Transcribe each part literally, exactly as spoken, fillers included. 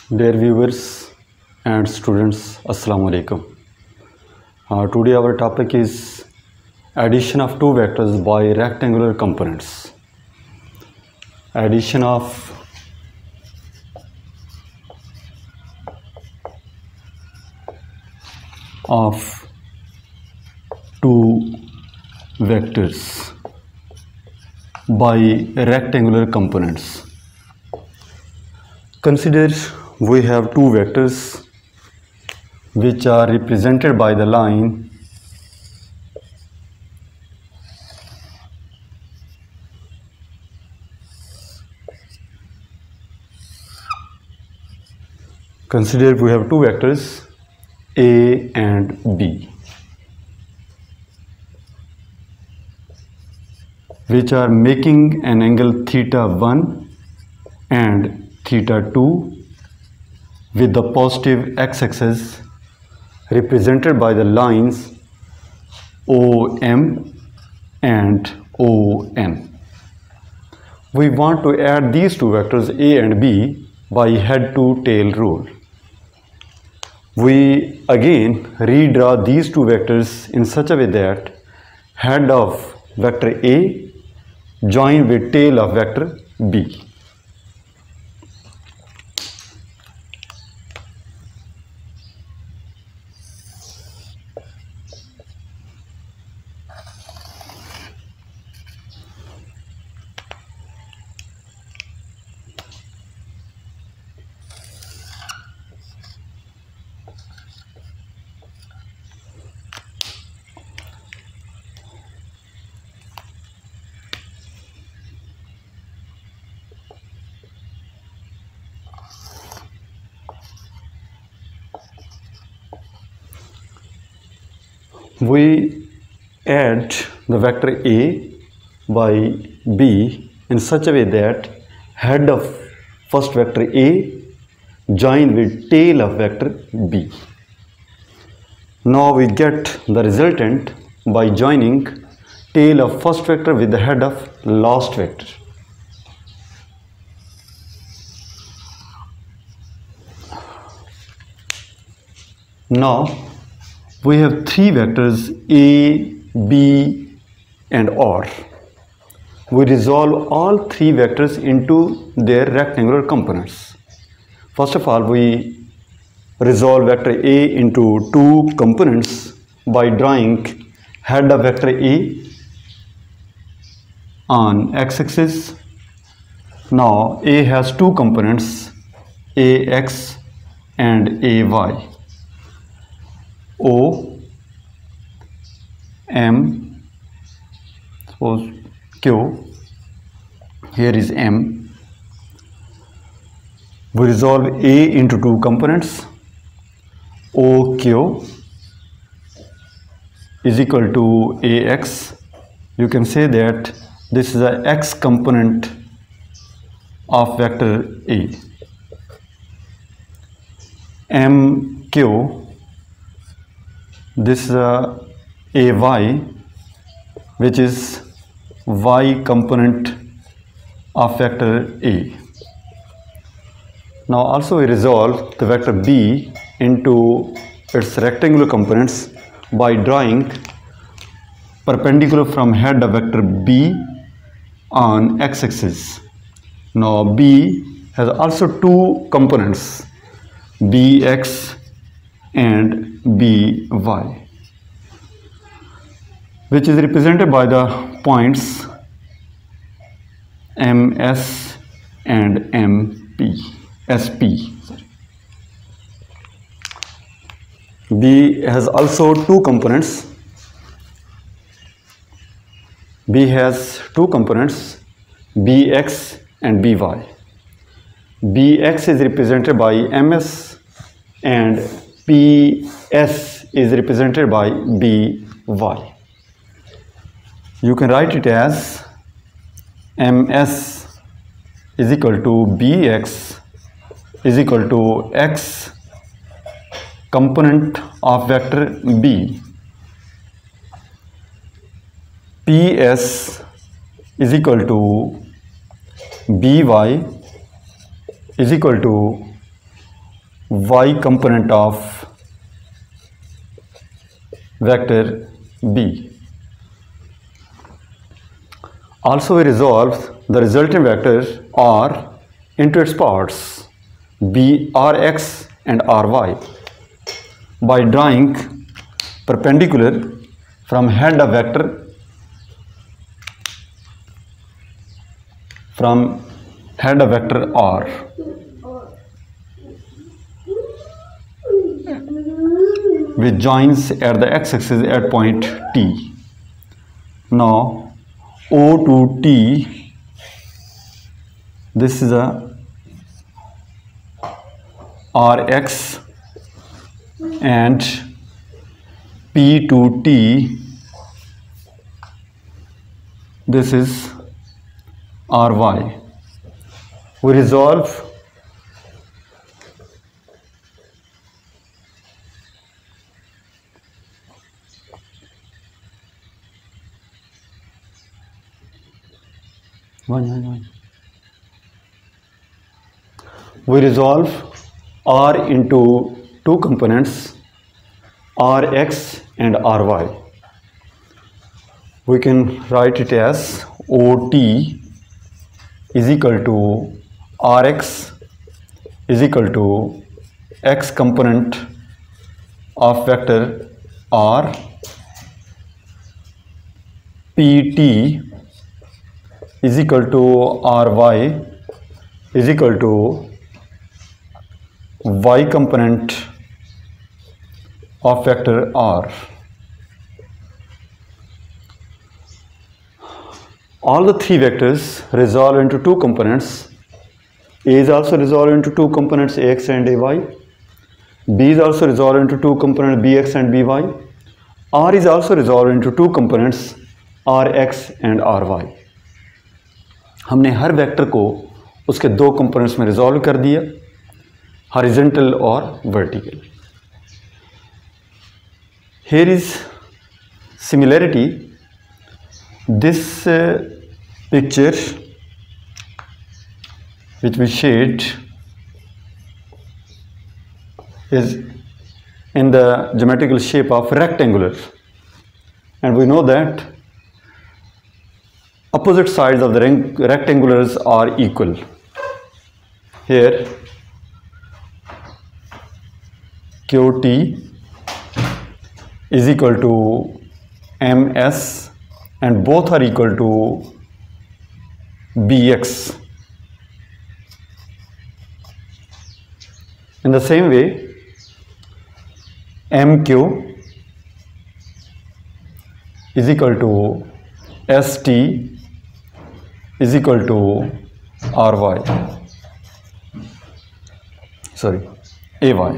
Dear viewers and students, Assalamu alaikum. Uh, today our topic is addition of two vectors by rectangular components. Addition of of two vectors by rectangular components. Consider we have two vectors which are represented by the line consider we have two vectors A and B which are making an angle theta one and theta two with the positive x-axis represented by the lines O M and O N. We want to add these two vectors A and B by head to tail rule. We again redraw these two vectors in such a way that head of vector A join with tail of vector B. We add the vector A by B in such a way that head of first vector A join with tail of vector B. Now we get the resultant by joining tail of first vector with the head of last vector. Now we have three vectors A, B and R. We resolve all three vectors into their rectangular components. First of all, we resolve vector A into two components by drawing head of vector A on x-axis. Now A has two components, Ax and Ay. O, M, suppose Q, here is M. We resolve A into two components, O Q is equal to Ax. You can say that this is the x component of vector A. M Q, this is a Ay, which is y component of vector A. Now also we resolve the vector B into its rectangular components by drawing perpendicular from head of vector B on x-axis. Now B has also two components, Bx and By, which is represented by the points M S and M P, S P. B has also two components. B has two components, Bx and By. Bx is represented by M S and P S is represented by B Y. You can write it as M S is equal to B X is equal to X component of vector B. P S is equal to By is equal to y component of vector b. Also we resolve the resultant vector r into its parts b rx and ry by drawing perpendicular from head of vector from head of vector r which joins at the x-axis at point T. Now O to T, this is a Rx, and P to T, this is Ry. We resolve One, one, one. We resolve R into two components, Rx and Ry. We can write it as O T is equal to Rx is equal to x component of vector R, Pt is equal to Ry is equal to y component of vector R. All the three vectors resolve into two components. A is also resolved into two components, ax and ay. B is also resolved into two components, bx and by. R is also resolved into two components, rx and ry. हमने हर vector को उसके दो components में resolve कर दिया, horizontal और vertical. Here is similarity. This uh, picture which we shade is in the geometrical shape of rectangular, and we know that opposite sides of the rectangulars are equal. Here Q T is equal to M S and both are equal to B X. In the same way, M Q is equal to S T is equal to R Y, sorry, A Y.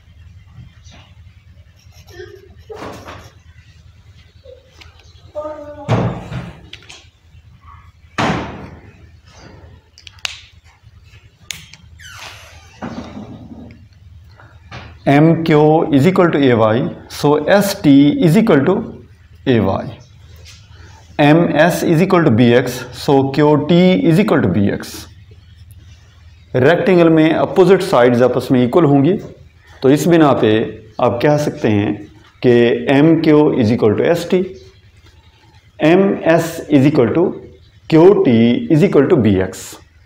M Q is equal to A Y, so S T is equal to A Y. M S is equal to B X, so Q T is equal to B X. Rectangle में opposite sides आपस में equal होंगी, तो इस बिना पे आप कह सकते हैं कि M Q is equal to S T, M S is equal to Q T is equal to B X.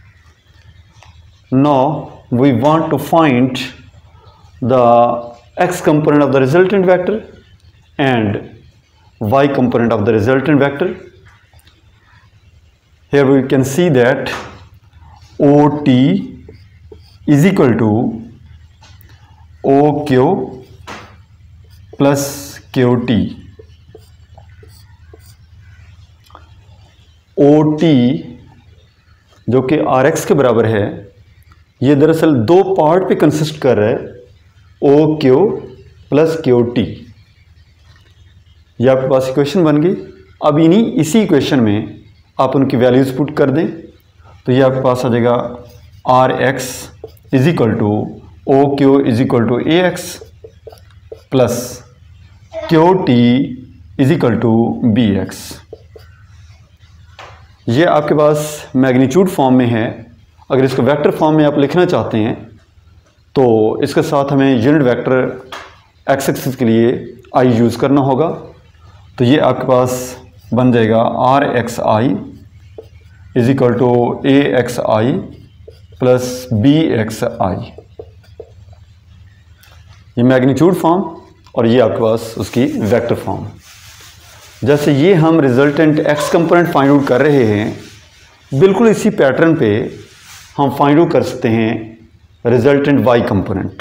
Now we want to find the x component of the resultant vector and y component of the resultant vector. Here we can see that O T is equal to O Q plus Q T. O T जो कि R X के बराबर है, ये दरअसल दो part पे consist कर रहा है, O Q plus Q T. ये आपके पास इक्वेशन बन गई. अब इन्हीं इसी इक्वेशन में आप उनकी वैल्यूज पुट कर दें तो ये आपके पास आ जाएगा R X is equal to O Q is equal to A X plus Q T is equal to B X. ये आपके पास मैग्नीट्यूड फॉर्म में है. अगर इसको वेक्टर फॉर्म में आप लिखना चाहते हैं तो इसके साथ हमें यूनिट वेक्टर एक्स एक्सिस के लिए आई यूज़ करना होगा। तो ये आपके पास बन जाएगा R X I is equal to A X I plus B X I, ये मैग्नीट्यूड फॉर्म और ये आपके पास उसकी वेक्टर फॉर्म। जैसे ये हम resultant X component find out कर रहे हैं, बिल्कुल इसी पैटर्न पे हम फाइंड आउट कर सकते हैं रिजल्टेंट वाई कंपोनेंट।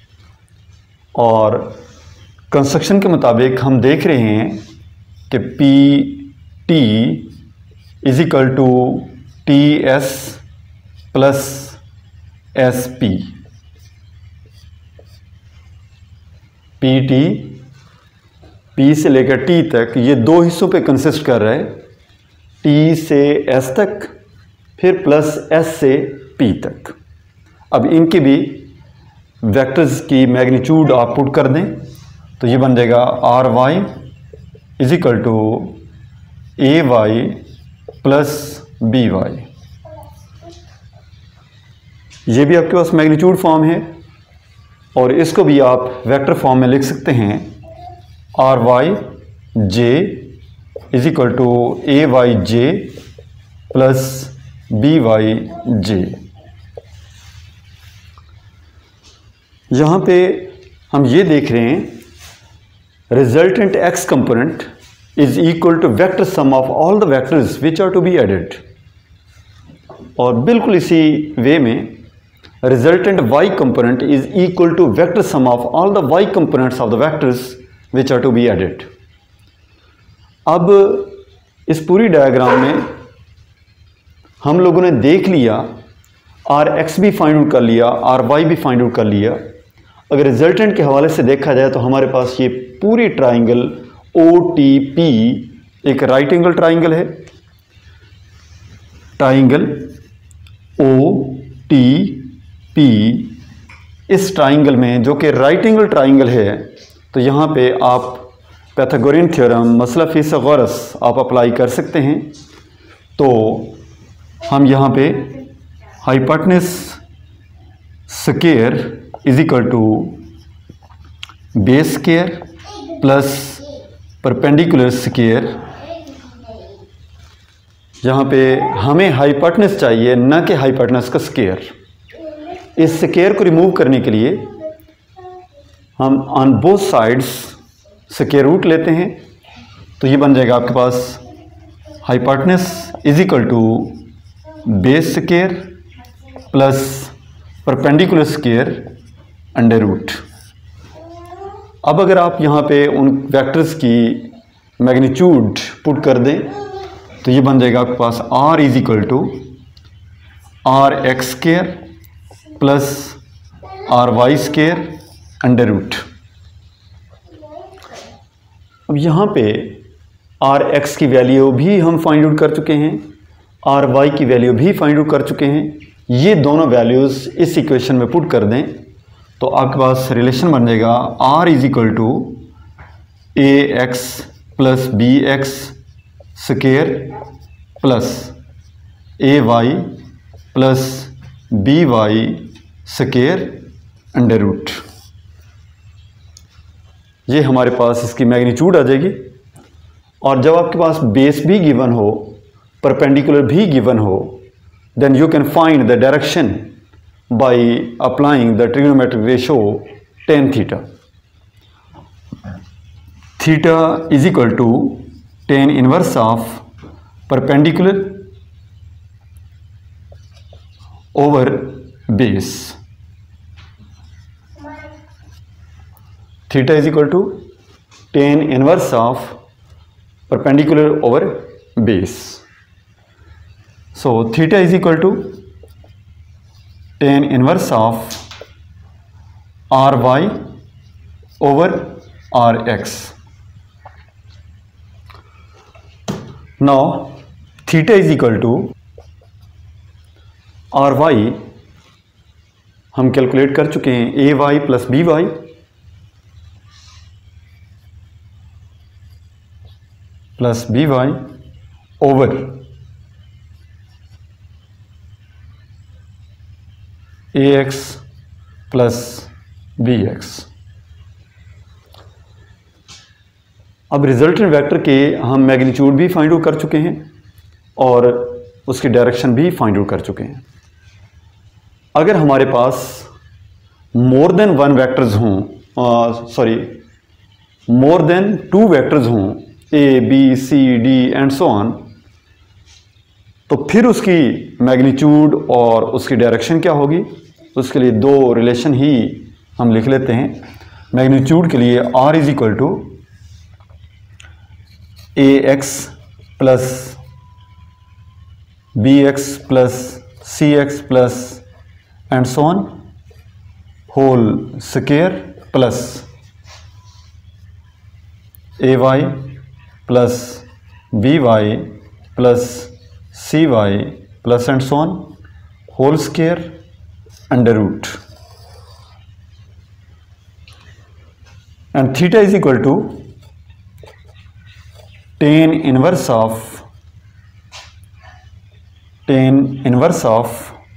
और कंस्ट्रक्शन के मुताबिक हम देख रहे हैं कि P T is equal to T S plus S P, P T P से लेकर टी तक ये दो हिस्सों पे कंसिस्ट कर रहा है, टी से एस तक फिर प्लस एस से पी तक। अब इनके भी वेक्टर्स की मैग्नीट्यूड आप पुट कर दें तो ये बन जाएगा R Y is equal to A Y plus B Y, ये भी आपके पास मैग्नीट्यूड फॉर्म है। और इसको भी आप वेक्टर फॉर्म में लिख सकते हैं R Y J is equal to A Y J plus B Y J. यहाँ पे हम ये देख रहे हैं resultant X component is equal to vector sum of all the vectors which are to be added, और बिल्कुल इसी वे में resultant y component is equal to vector sum of all the y components of the vectors which are to be added। अब इस पूरी diagram में हम लोगों ने देख लिया आर एक्स भी फाइंड आउट कर लिया, आर वाई भी फाइंड आउट कर लिया। अगर रिजल्टेंट के हवाले से देखा जाए तो हमारे पास ये पूरी ट्राइंगल ओ टी पी एक राइट एंगल ट्राइंगल है, ट्राइंगल ओ टी पी। इस ट्राइंगल में जो कि राइट एंगल ट्राइंगल है, तो यहाँ पे आप पैथागोरियन थ्योरम मसला फिसागोरस आप अप्लाई कर सकते हैं। तो हम यहाँ पे hypotenuse square is equal to base square plus perpendicular square, यहाँ पे हमें हाइपोटेनस चाहिए न कि हाइपोटेनस का स्क्वायर। इस स्क्वायर को रिमूव करने के लिए हम on both sides square root लेते हैं, तो ये बन जाएगा आपके पास hypotenuse is equal to base square plus perpendicular square under root. अब अगर आप यहाँ पे उन वेक्टर्स की मैग्नीट्यूड पुट कर दें तो ये बन जाएगा आपके पास r is equal to R X square plus R Y square under root. अब यहाँ पे आर एक्स की वैल्यू भी हम फाइंड आउट कर चुके हैं, आर वाई की वैल्यू भी फाइंड आउट कर चुके हैं। ये दोनों वैल्यूज़ इस इक्वेशन में पुट कर दें तो आपके पास रिलेशन बन जाएगा R is equal to A X plus B X square plus A Y plus B Y square under root. ये हमारे पास इसकी मैग्नीट्यूड आ जाएगी। और जब आपके पास बेस भी गिवन हो, परपेंडिकुलर भी गिवन हो, then you can find the direction by applying the trigonometric ratio tan theta. Theta is equal to tan inverse of perpendicular over base. Theta is equal to tan inverse of perpendicular over base. So theta is equal to tan inverse of R Y over R X. Now theta is equal to R Y हम calculate कर चुके हैं, A Y plus B Y plus B Y over A X plus B X. अब resultant vector के हम magnitude भी find out कर चुके हैं और उसकी डायरेक्शन भी फाइंड आउट कर चुके हैं। अगर हमारे पास मोर देन वन वेक्टर्स हों, sorry more than two vectors हों, A B C D and so on, तो फिर उसकी मैग्नीट्यूड और उसकी डायरेक्शन क्या होगी? उसके लिए दो रिलेशन ही हम लिख लेते हैं। मैग्नीट्यूड के लिए r is equal to A X plus B X plus C X plus and so on whole square plus A Y plus B Y plus C Y plus and so on whole square under root, and theta is equal to tan inverse of tan inverse of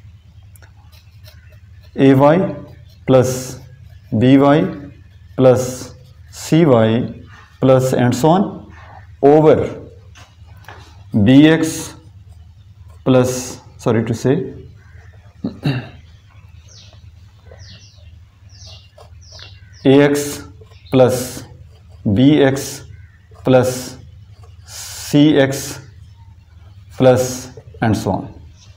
ay plus by plus cy plus and so on over bx plus, sorry to say, ax plus B X plus C X plus and so on.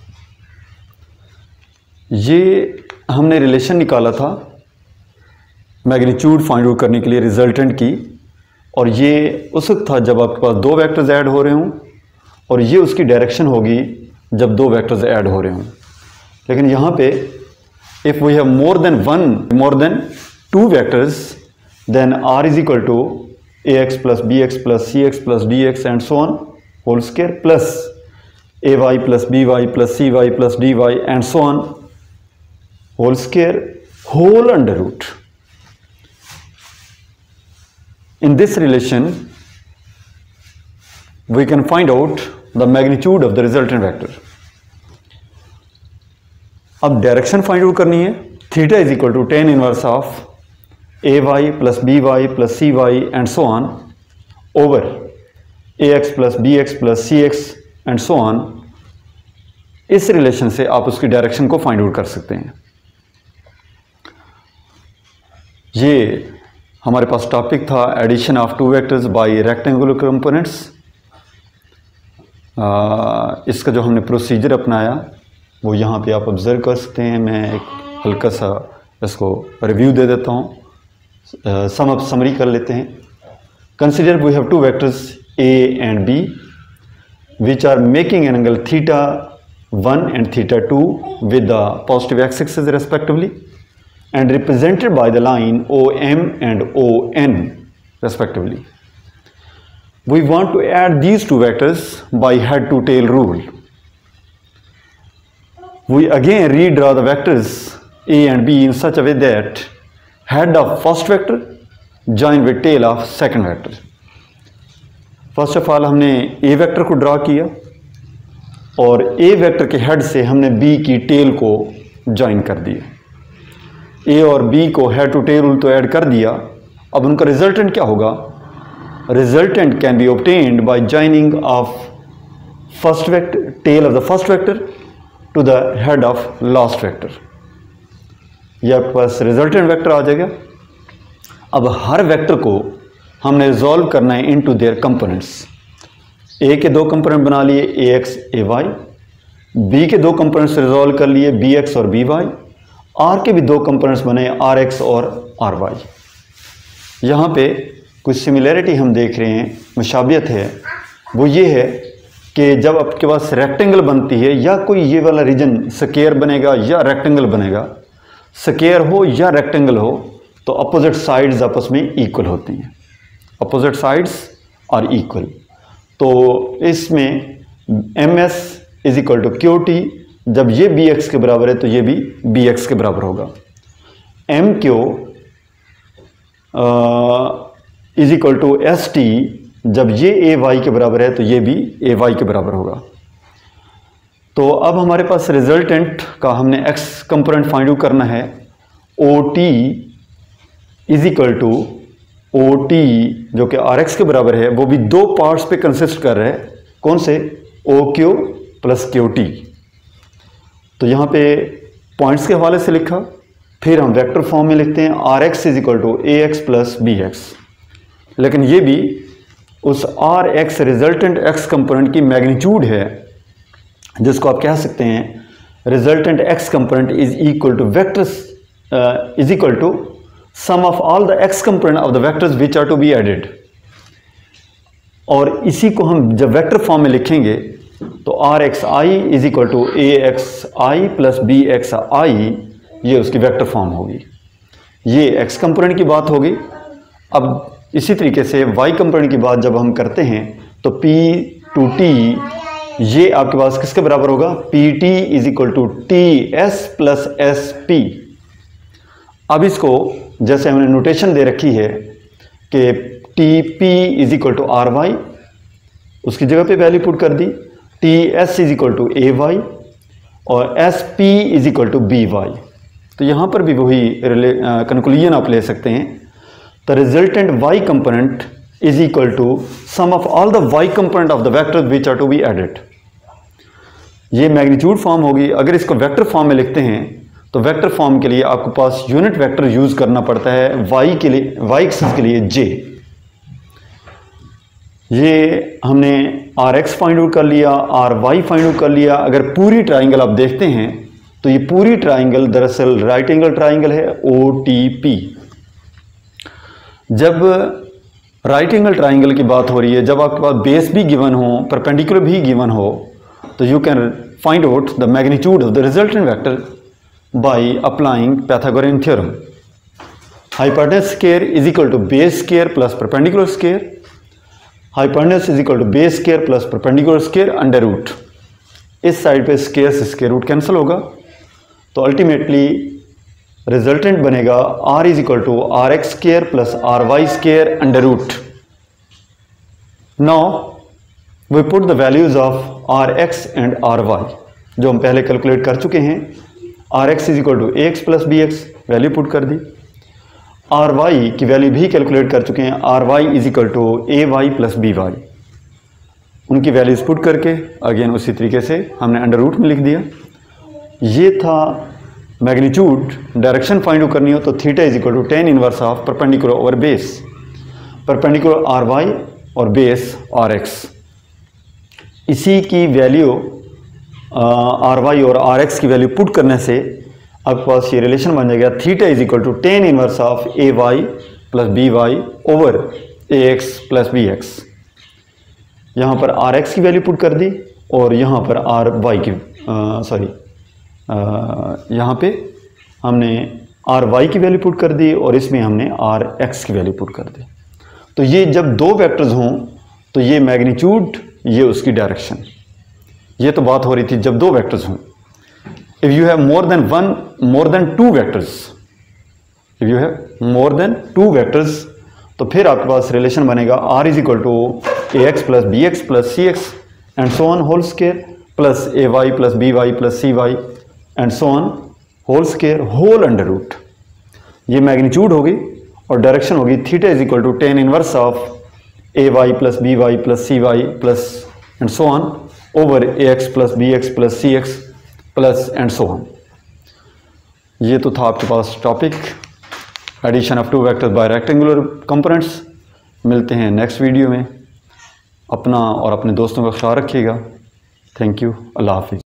ये हमने relation निकाला था magnitude find out करने के लिए resultant की, और ये उस वक्त था जब आपके पास दो वेक्टर्स ऐड हो रहे हों, और ये उसकी डायरेक्शन होगी जब दो वेक्टर्स ऐड हो रहे हों। लेकिन यहाँ पे if we have more than one more than two vectors, then r is equal to ax plus bx plus cx plus dx and so on whole square plus ay plus by plus cy plus dy and so on whole square whole under root. In this relation we can find out the magnitude of the resultant vector. अब direction find out करनी है। Theta is equal to tan inverse of A Y plus B Y plus C Y and so on over A X plus B X plus C X and so on. इस relation से आप उसकी direction को find out कर सकते हैं। ये हमारे पास टॉपिक था addition of two vectors by rectangular components. इसका जो हमने प्रोसीजर अपनाया वो यहाँ पे आप ऑब्जर्व कर सकते हैं। मैं एक हल्का सा इसको रिव्यू दे देता हूँ, सम अप समरी कर लेते हैं। Consider we have two vectors A and B which are making an angle theta one and theta two with the positive X axis respectively and represented by the line O M and O N respectively. We want to add these two vectors by head to tail rule. We again redraw the vectors A and B in such a way that head of first vector join with tail of second vector. First of all हमने A vector को draw किया और A vector के head से हमने B की tell को join कर दिया। ए और बी को हेड टू टेल रूल तो ऐड कर दिया। अब उनका रिजल्टेंट क्या होगा? Resultant can be obtained by joining of first vector tail of the first vector to the head of last vector. ये आपके पास रिजल्टेंट वेक्टर आ जाएगा। अब हर वेक्टर को हमने रिजॉल्व करना है इनटू देयर कंपोनेंट्स। ए के दो कंपोनेंट बना लिए, A X A Y. B के दो कंपोनेंट्स रिजॉल्व कर लिए, बी एक्स और बी वाई। आर के भी दो कंपोनेंट्स बने, आर एक्स और आर वाई। यहाँ पे कुछ सिमिलैरिटी हम देख रहे हैं, मुशाबियत है, वो ये है कि जब आपके पास रेक्टेंगल बनती है या कोई ये वाला रीजन स्क्वायर बनेगा या रेक्टेंगल बनेगा, स्क्वायर हो या रेक्टेंगल हो तो अपोजिट साइड्स आपस में इक्वल होती हैं। Opposite sides are equal. तो इसमें M S is equal to Q T, जब ये बी एक्स के बराबर है तो ये भी बी एक्स के बराबर होगा। M Q is equal to S T, जब ये ए वाई के बराबर है तो ये भी ए वाई के बराबर होगा। तो अब हमारे पास रिजल्टेंट का हमने एक्स कंपोनेंट फाइंड आउट करना है O T is equal to O T जो कि आर एक्स के बराबर है, वो भी दो पार्ट्स पे कंसिस्ट कर रहा है। कौन से? O Q plus Q T. तो यहाँ पे पॉइंट्स के हवाले से लिखा, फिर हम वेक्टर फॉर्म में लिखते हैं R X is equal to A X plus B X. लेकिन ये भी उस R X resultant X component की मैग्नीट्यूड है, जिसको आप कह सकते हैं resultant X component is equal to vectors is equal to sum of all the X component of the vectors which are to be added. और इसी को हम जब वेक्टर फॉर्म में लिखेंगे तो R X I is equal to A X I plus B X I, ये उसकी वेक्टर फॉर्म होगी। ये एक्स कंपोनेंट की बात होगी। अब इसी तरीके से वाई कंपोनेंट की बात जब हम करते हैं तो पी टू टी, ये आपके पास किसके बराबर होगा? P T is equal to T S plus S P. अब इसको जैसे हमने नोटेशन दे रखी है कि T P is equal to R Y, उसकी जगह पे वैल्यू पुट कर दी, T S is equal to A Y और S P is equal to B Y. तो यहाँ पर भी वही कंक्लूजन आप ले सकते हैं। The resultant Y component is equal to sum of all the Y component of the vectors which are to be added. ये मैग्नीट्यूड फॉर्म होगी। अगर इसको वेक्टर फॉर्म में लिखते हैं तो वेक्टर फॉर्म के लिए आपके पास यूनिट वेक्टर यूज करना पड़ता है। वाई के लिए, वाई एक्सिस के लिए जे। ये हमने आर एक्स फाइंड आउट कर लिया, आर वाई फाइंड आउट कर लिया। अगर पूरी ट्राइंगल आप देखते हैं तो ये पूरी ट्राइंगल दरअसल राइट एंगल ट्राइंगल है, ओ टी पी। जब राइट एंगल ट्राइंगल की बात हो रही है, जब आपके पास बेस भी गिवन हो, परपेंडिकुलर भी गिवन हो, तो you can find out the magnitude of the resultant vector by applying Pythagorean theorem. Hypotenuse square is equal to base square plus perpendicular square. Hypotenuse is equal to base square plus perpendicular square under root. इस side पे square से square root cancel होगा, तो ultimately resultant बनेगा r is equal to R X square plus R Y square under root. Now we put the values of R X and R Y, जो हम पहले calculate कर चुके हैं। R X is equal to A X plus B X, value put कर दी। R Y की value भी कैलकुलेट कर चुके हैं, R Y is equal to A Y plus B Y. उनकी वैल्यूज पुट करके अगेन उसी तरीके से हमने अंडर रूट में लिख दिया। ये था मैग्नीट्यूड। डायरेक्शन फाइंड आउट करनी हो तो theta is equal to tan inverse of perpendicular over base, perpendicular R Y और बेस आर एक्स। इसी की वैल्यू आर वाई और आर एक्स की वैल्यू पुट करने से आपके पास ये रिलेशन बन जाएगा, theta is equal to tan inverse of A Y plus B Y over A X plus B X. यहाँ पर आर एक्स की वैल्यू पुट कर दी और यहाँ पर आर वाई की सॉरी यहाँ पे हमने आर वाई की वैल्यू पुट कर दी और इसमें हमने आर एक्स की वैल्यू पुट कर दी। तो ये जब दो वेक्टर्स हों तो ये मैग्नीट्यूड, ये उसकी डायरेक्शन। ये तो बात हो रही थी जब दो वेक्टर्स हों। If you have more than one more than two vectors, if you have more than two vectors, तो फिर आपके पास रिलेशन बनेगा r is equal to A X plus B X plus C X and so on whole square plus A Y plus B Y plus C Y and so on whole square whole under root. ये magnitude होगी और direction होगी theta is equal to tan inverse of A Y plus B Y plus C Y plus and so on over A X plus B X plus C X plus and so on. ये तो था आपके पास topic, addition of two vectors by rectangular components. मिलते हैं next video में। अपना और अपने दोस्तों का ख्याल रखिएगा। Thank you. अल्लाह हाफिज़।